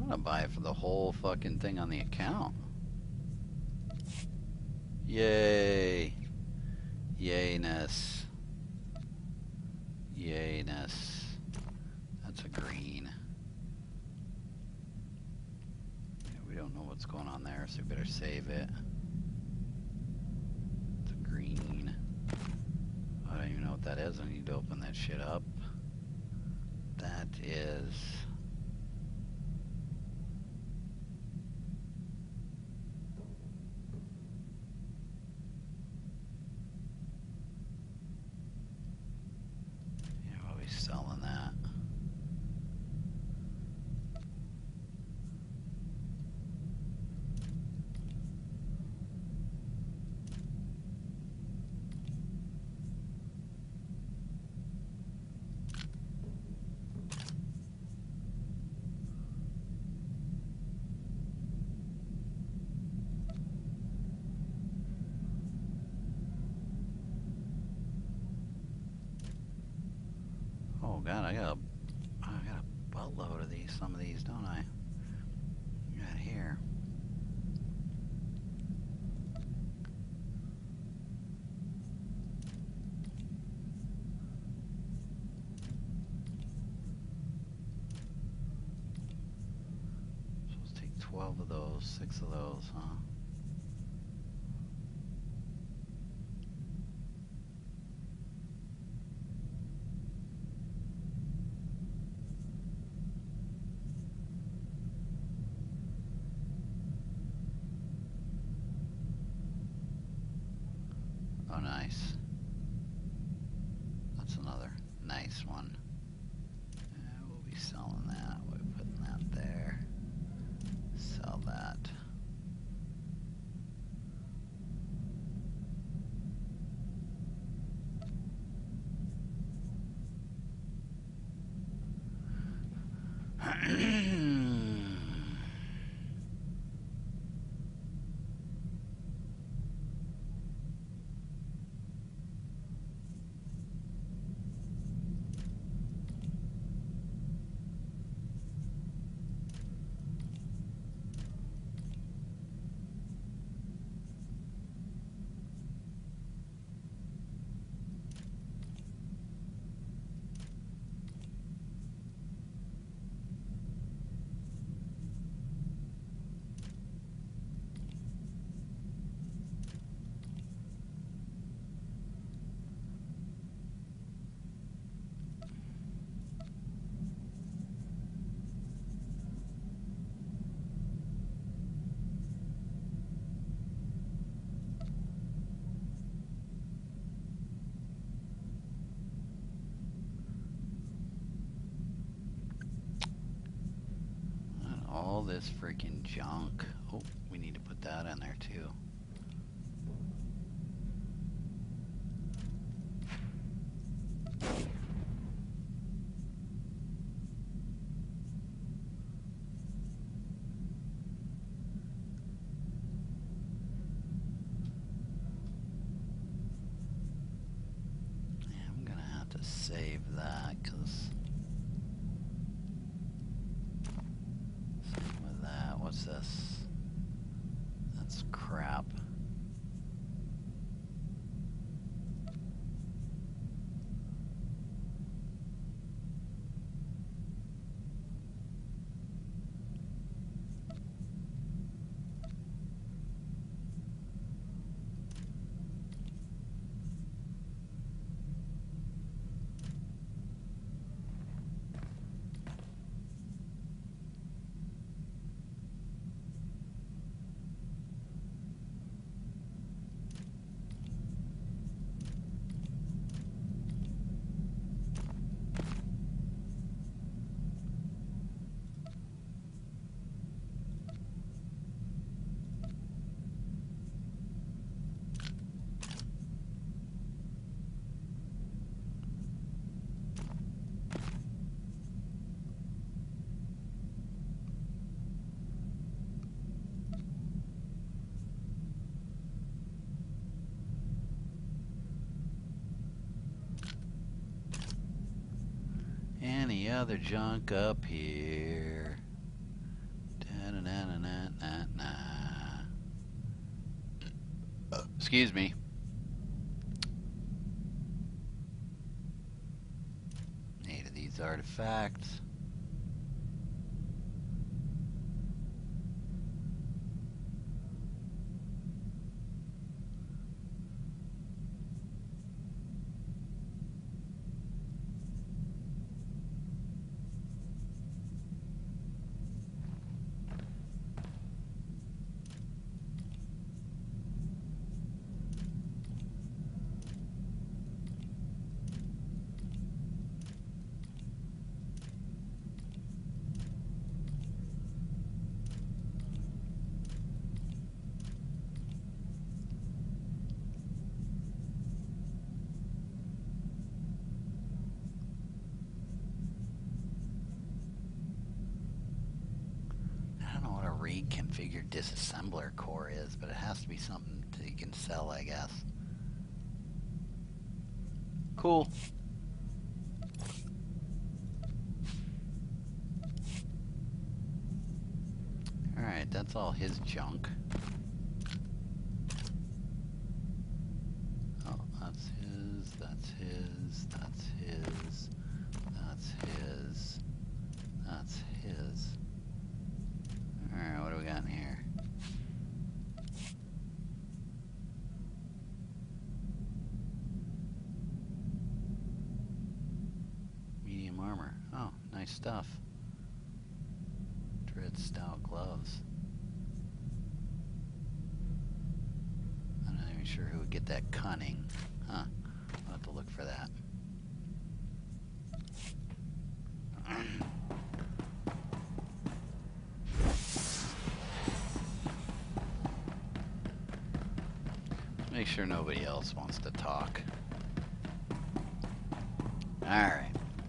gonna buy it for the whole fucking thing on the account. Yay. Yayness. Yayness. That's a green. Yeah, we don't know what's going on there, so we better save it. It's a green. I don't even know what that is. I need to open that shit up. That is... Yeah, what are we selling that? Oh god, I got a buttload of these, some of these, don't I? Right here. So let's take 12 of those, 6 of those, huh? Oh, nice. That's another nice one. We'll be selling that. We're putting that there. Sell that. All this freaking junk. Oh, we need to put that in there too. Yeah, I'm gonna have to save that because same with that. What's this? That's crap. Any other junk up here? Excuse me. Need of these artifacts. I don't know what a reconfigured disassembler core is, but it has to be something that you can sell, I guess. Cool. Alright, that's all his junk. Oh, that's his, that's his, that's his, that's his, that's his. Alright, what do we got in here? Medium armor. Oh, nice stuff. Dread style gloves. I'm not even sure who would get that cunning. Huh. I'll have to look for that. Make sure nobody else wants to talk. Alright.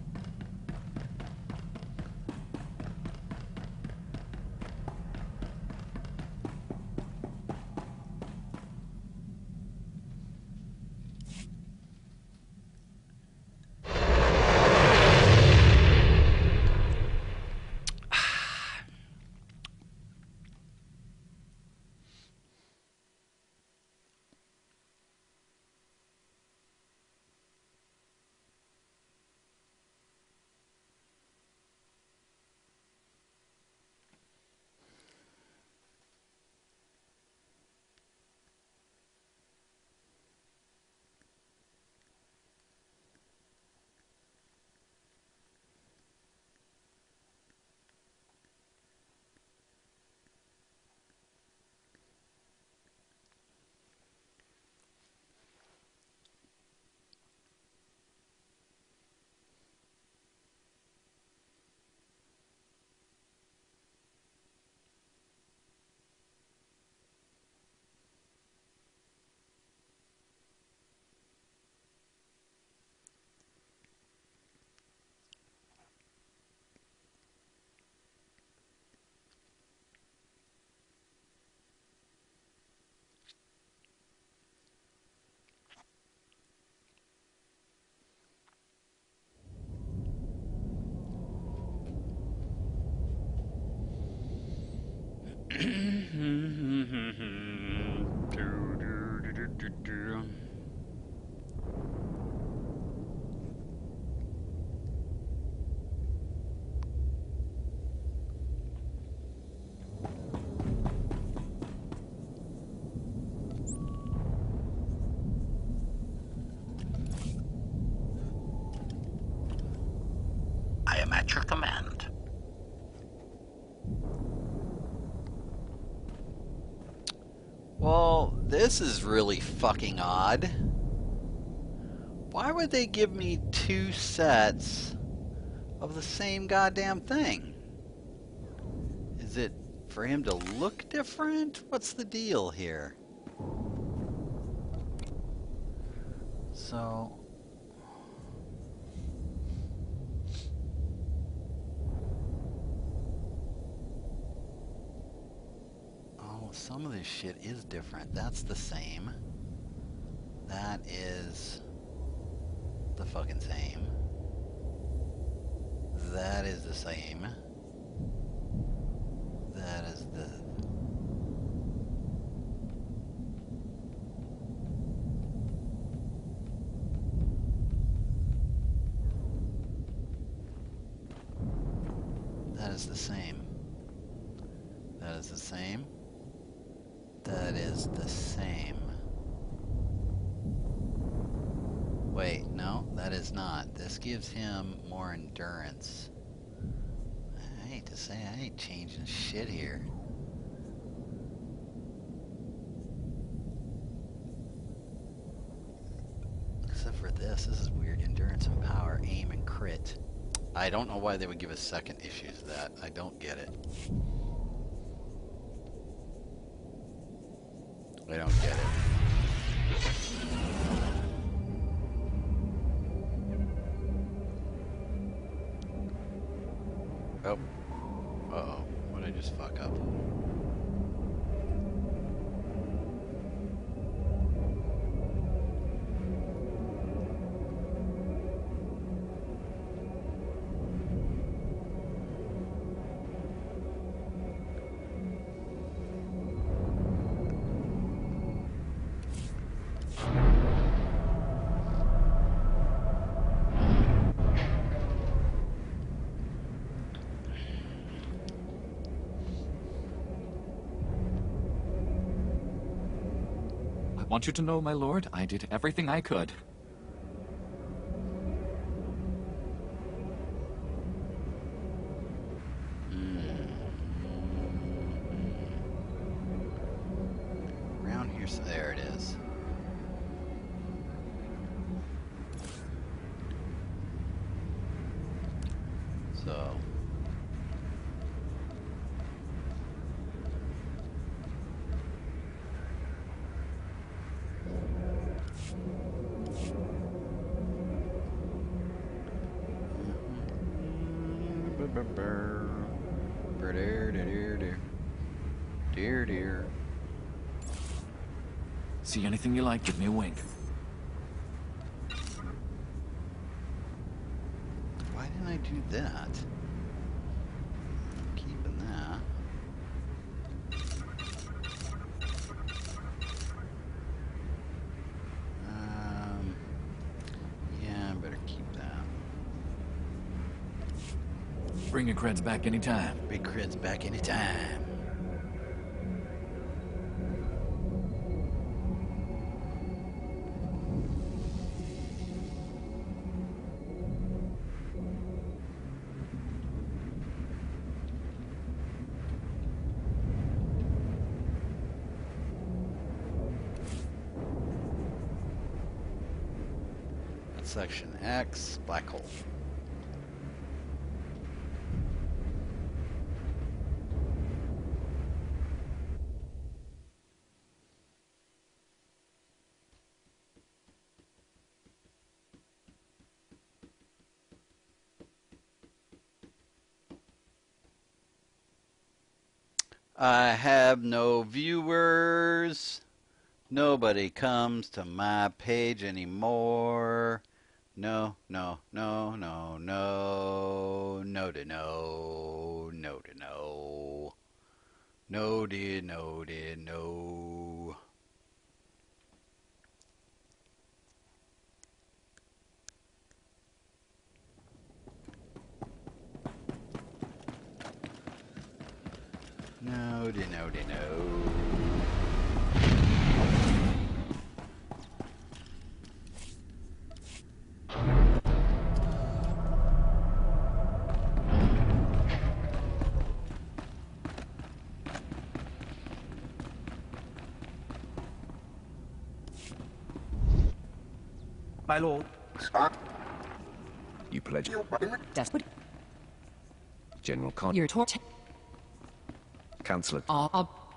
I am at your command. Well, this is really fucking odd. Why would they give me 2 sets of the same goddamn thing? Is it for him to look different? What's the deal here? So... oh, some of this shit is different. That's the same. That is the fucking same. That is the same. That is the... is the same. That is the same. That is the same. Wait, no, that is not. This gives him more endurance. I hate to say I ain't changing shit here. Except for this is weird. Endurance and power, aim and crit. I don't know why they would give us second issues of that. I don't get it. I don't get it. Oh. Uh-oh. What did I just fuck up? I want you to know, my lord, I did everything I could. Around here, so there it is. So. Dear. See anything you like, give me a wink. Why didn't I do that? I'm keeping that. Yeah, I better keep that. Bring your creds back anytime. Big creds back anytime. Section X, black hole. I have no viewers. Nobody comes to my page anymore. No, no, no, no, no, no to no, no to no. No dear, no dear, no. No dear, no dear, no. My lord. You pledge Desperate. General Con Your torch. Counselor.